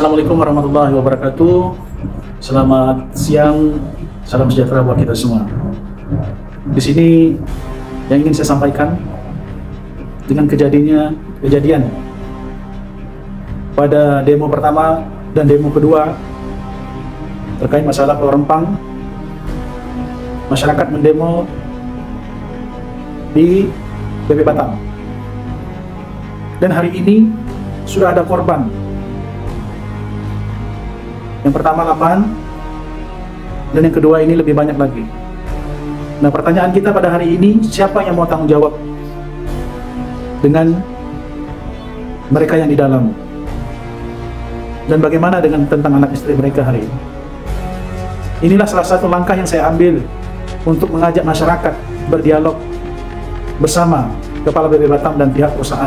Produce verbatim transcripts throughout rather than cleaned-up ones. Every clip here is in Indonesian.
Assalamualaikum warahmatullahi wabarakatuh. Selamat siang, salam sejahtera buat kita semua. Di sini yang ingin saya sampaikan dengan kejadiannya kejadian pada demo pertama dan demo kedua terkait masalah Pulau Rempang. Masyarakat mendemo di B P Batam, dan hari ini sudah ada korban. Yang pertama delapan, dan yang kedua ini lebih banyak lagi. Nah, pertanyaan kita pada hari ini, siapa yang mau tanggung jawab dengan mereka yang di dalam? Dan bagaimana dengan tentang anak istri mereka hari ini? Inilah salah satu langkah yang saya ambil untuk mengajak masyarakat berdialog bersama Kepala B P Batam dan pihak perusahaan,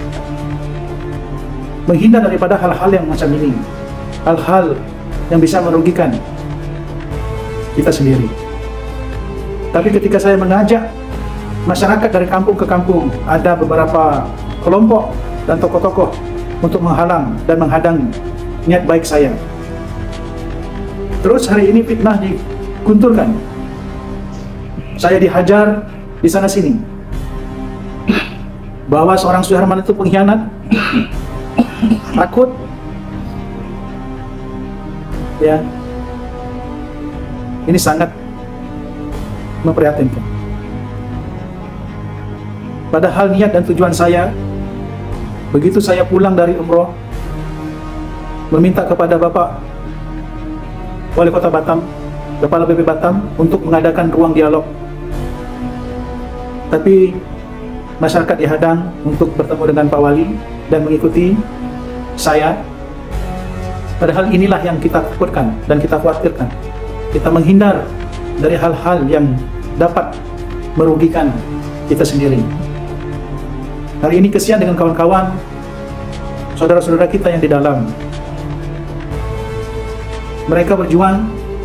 menghindar daripada hal-hal yang macam ini, hal-hal yang bisa merugikan kita sendiri. Tapi ketika saya mengajak masyarakat dari kampung ke kampung, ada beberapa kelompok dan tokoh-tokoh untuk menghalang dan menghadang niat baik saya. Terus hari ini fitnah digunturkan, saya dihajar di sana sini, bahwa seorang Suherman itu pengkhianat, takut, ya, ini sangat memprihatinkan. Padahal niat dan tujuan saya, begitu saya pulang dari umroh, meminta kepada Bapak Wali Kota Batam, Kepala B P Batam, untuk mengadakan ruang dialog. Tapi masyarakat dihadang untuk bertemu dengan Pak Wali dan mengikuti saya. Padahal inilah yang kita takutkan dan kita khawatirkan. Kita menghindar dari hal-hal yang dapat merugikan kita sendiri. Hari ini kesian dengan kawan-kawan, saudara-saudara kita yang di dalam. Mereka berjuang,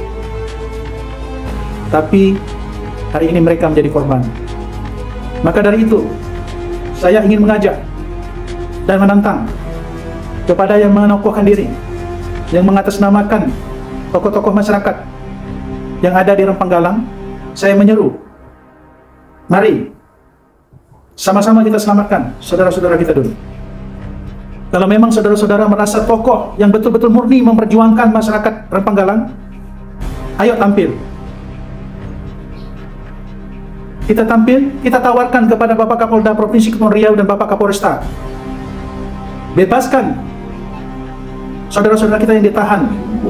tapi hari ini mereka menjadi korban. Maka dari itu, saya ingin mengajak dan menantang kepada yang menokohkan diri, yang mengatasnamakan tokoh-tokoh masyarakat yang ada di Rempang Galang. Saya menyeru, mari sama-sama kita selamatkan saudara-saudara kita dulu. Kalau memang saudara-saudara merasa tokoh yang betul-betul murni memperjuangkan masyarakat Rempang Galang, ayo tampil. Kita tampil, kita tawarkan kepada Bapak Kapolda Provinsi Kepulauan Riau dan Bapak Kapolresta, bebaskan saudara-saudara kita yang ditahan.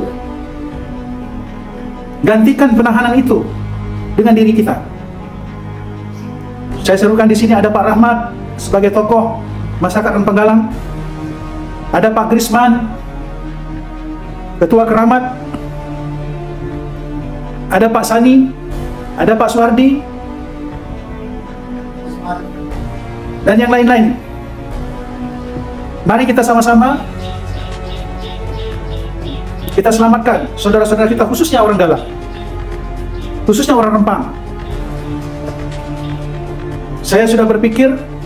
Gantikan penahanan itu dengan diri kita. Saya serukan di sini ada Pak Rahmat sebagai tokoh masyarakat Rempang Galang, ada Pak Grisman, Ketua Keramat, ada Pak Sani, ada Pak Suwardi, dan yang lain-lain. Mari kita sama-sama kita selamatkan saudara-saudara kita, khususnya orang Galang, khususnya orang Rempang. Saya sudah berpikir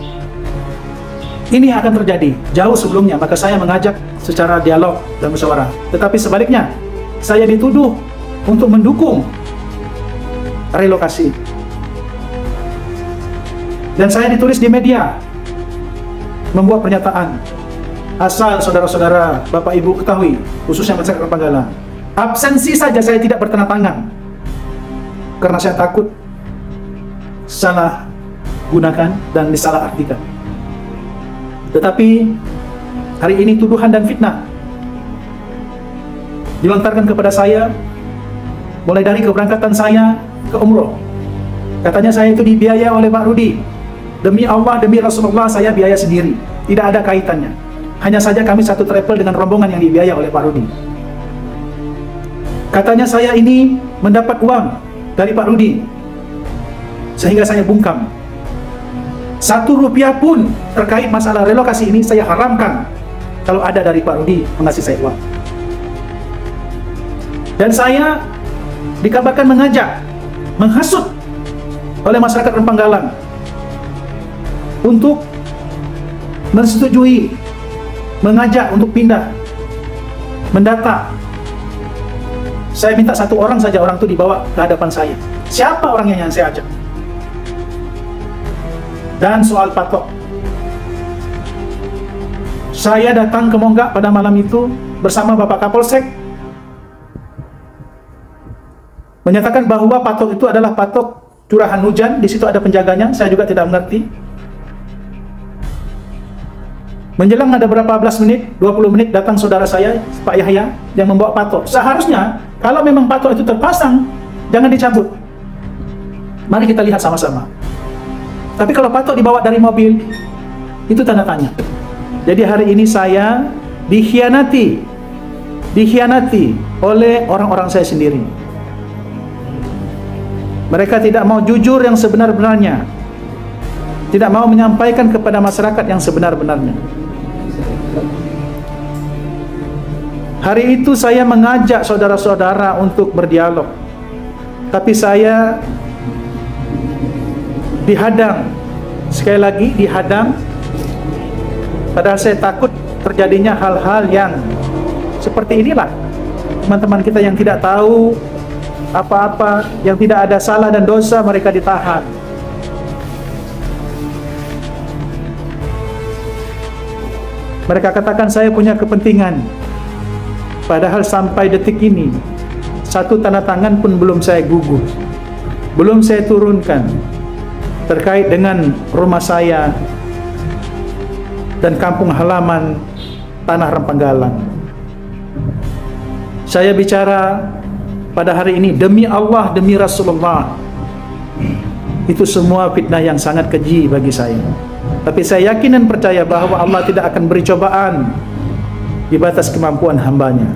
ini akan terjadi jauh sebelumnya, maka saya mengajak secara dialog dan musyawarah. Tetapi sebaliknya, saya dituduh untuk mendukung relokasi. Dan saya ditulis di media membuat pernyataan, asal saudara-saudara, Bapak Ibu ketahui, khususnya masyarakat Rempang Galang, absensi saja saya tidak bertanda tangan, karena saya takut salah gunakan dan disalah artikan. Tetapi hari ini tuduhan dan fitnah dilontarkan kepada saya, mulai dari keberangkatan saya ke umroh. Katanya saya itu dibiayai oleh Pak Rudi. Demi Allah, demi Rasulullah, saya biaya sendiri, tidak ada kaitannya. Hanya saja kami satu travel dengan rombongan yang dibiayai oleh Pak Rudi. Katanya saya ini mendapat uang dari Pak Rudi, sehingga saya bungkam. Satu rupiah pun terkait masalah relokasi ini saya haramkan kalau ada dari Pak Rudi mengasih saya uang. Dan saya dikabarkan mengajak, menghasut oleh masyarakat Rempang Galang untuk mensetujui, mengajak untuk pindah mendata. Saya minta satu orang saja, orang itu dibawa ke hadapan saya. Siapa orangnya yang saya ajak? Dan soal patok, saya datang ke Monggak pada malam itu bersama Bapak Kapolsek, menyatakan bahwa patok itu adalah patok curahan hujan. Di situ ada penjaganya, saya juga tidak mengerti. Menjelang ada berapa belas menit, dua puluh menit, datang saudara saya, Pak Yahya, yang membawa patok. Seharusnya, kalau memang patok itu terpasang, jangan dicabut. Mari kita lihat sama-sama. Tapi kalau patok dibawa dari mobil, itu tanda tanya. Jadi hari ini saya dikhianati, dikhianati oleh orang-orang saya sendiri. Mereka tidak mau jujur yang sebenar-benarnya, tidak mau menyampaikan kepada masyarakat yang sebenar-benarnya. Hari itu saya mengajak saudara-saudara untuk berdialog, tapi saya dihadang, sekali lagi dihadang. Padahal saya takut terjadinya hal-hal yang seperti inilah. Teman-teman kita yang tidak tahu apa-apa, yang tidak ada salah dan dosa, mereka ditahan. Mereka katakan saya punya kepentingan, padahal sampai detik ini satu tanda tangan pun belum saya gugur, belum saya turunkan terkait dengan rumah saya dan kampung halaman Tanah Rempanggalan. Saya bicara pada hari ini demi Allah, demi Rasulullah, itu semua fitnah yang sangat keji bagi saya. Tapi saya yakin dan percaya bahwa Allah tidak akan beri cobaan di batas kemampuan hambanya.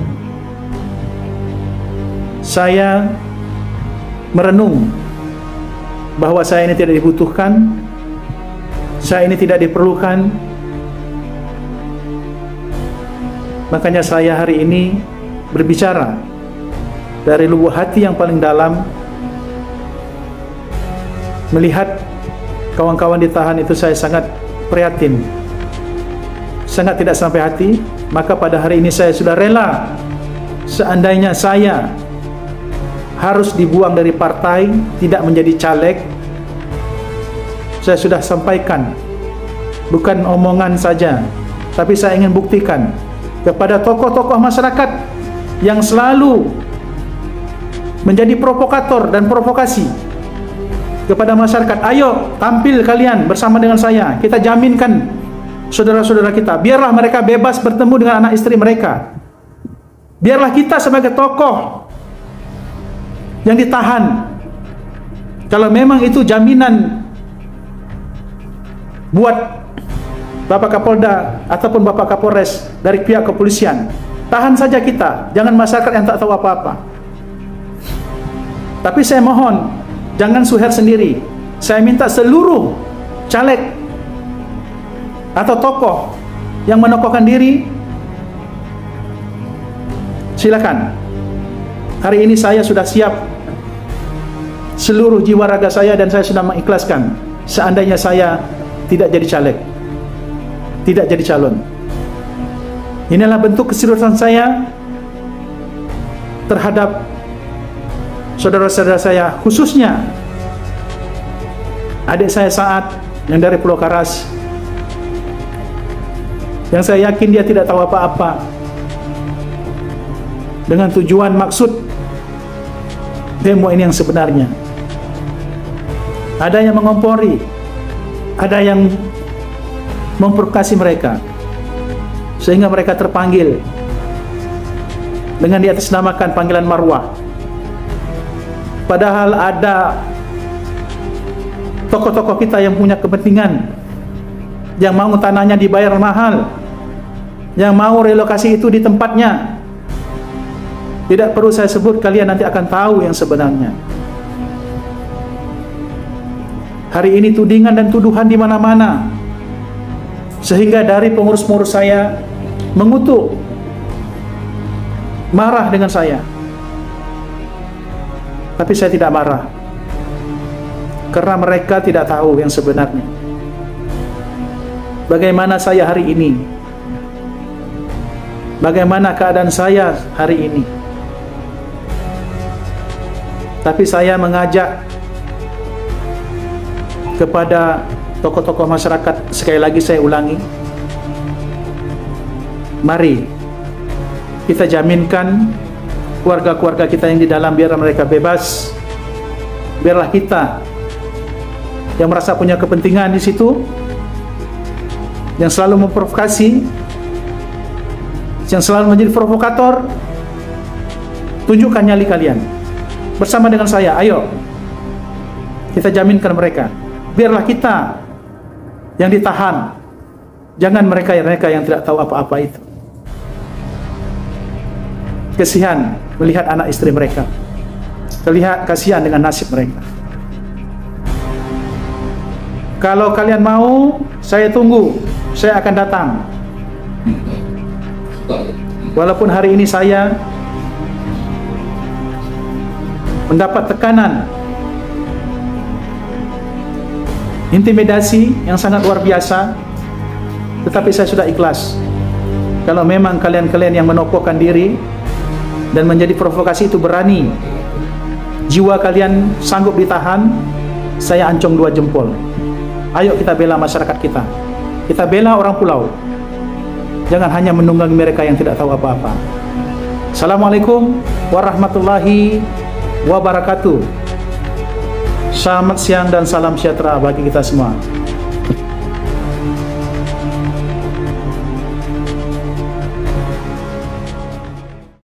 Saya merenung bahwa saya ini tidak dibutuhkan, saya ini tidak diperlukan. Makanya saya hari ini berbicara dari lubuk hati yang paling dalam, melihat kawan-kawan ditahan itu saya sangat prihatin, sangat tidak sampai hati. Maka pada hari ini saya sudah rela, seandainya saya harus dibuang dari partai, tidak menjadi caleg. Saya sudah sampaikan, bukan omongan saja, tapi saya ingin buktikan kepada tokoh-tokoh masyarakat yang selalu menjadi provokator dan provokasi kepada masyarakat. Ayo tampil kalian bersama dengan saya, kita jaminkan saudara-saudara kita, biarlah mereka bebas bertemu dengan anak istri mereka, biarlah kita sebagai tokoh yang ditahan, kalau memang itu jaminan buat Bapak Kapolda ataupun Bapak Kapolres dari pihak kepolisian, tahan saja kita, jangan masyarakat yang tak tahu apa-apa. Tapi saya mohon, jangan Suher sendiri. Saya minta seluruh caleg atau tokoh yang menokohkan diri, silakan. Hari ini saya sudah siap, seluruh jiwa raga saya, dan saya sudah mengikhlaskan seandainya saya tidak jadi caleg, tidak jadi calon. Inilah bentuk keseriusan saya terhadap saudara-saudara saya, khususnya adik saya Saat yang dari Pulau Karas, yang saya yakin dia tidak tahu apa-apa dengan tujuan maksud demo ini yang sebenarnya. Ada yang mengompori, ada yang memprovokasi mereka sehingga mereka terpanggil dengan di atas namakan panggilan marwah. Padahal ada tokoh-tokoh kita yang punya kepentingan, yang mau tanahnya dibayar mahal, yang mau relokasi itu di tempatnya. Tidak perlu saya sebut, kalian nanti akan tahu yang sebenarnya. Hari ini tudingan dan tuduhan di mana-mana, sehingga dari pengurus-pengurus saya mengutuk, marah dengan saya. Tapi saya tidak marah, karena mereka tidak tahu yang sebenarnya. Bagaimana saya hari ini bagaimana keadaan saya hari ini. Tapi saya mengajak kepada tokoh-tokoh masyarakat, sekali lagi saya ulangi, mari kita jaminkan keluarga-keluarga kita yang di dalam, biar mereka bebas. Biarlah kita yang merasa punya kepentingan di situ, yang selalu memprovokasi, yang selalu menjadi provokator, tunjukkan nyali kalian bersama dengan saya. Ayo kita jaminkan mereka. Biarlah kita yang ditahan, jangan mereka-mereka yang tidak tahu apa-apa itu. Kasihan melihat anak istri mereka, terlihat kasihan dengan nasib mereka. Kalau kalian mau, saya tunggu, saya akan datang. Walaupun hari ini saya mendapat tekanan, intimidasi yang sangat luar biasa, tetapi saya sudah ikhlas. Kalau memang kalian-kalian yang menokohkan diri dan menjadi provokasi itu berani, jiwa kalian sanggup ditahan, saya ancung dua jempol. Ayo kita bela masyarakat kita, kita bela orang pulau. Jangan hanya menunggangi mereka yang tidak tahu apa-apa. Assalamualaikum warahmatullahi wabarakatuh. Selamat siang dan salam sejahtera bagi kita semua.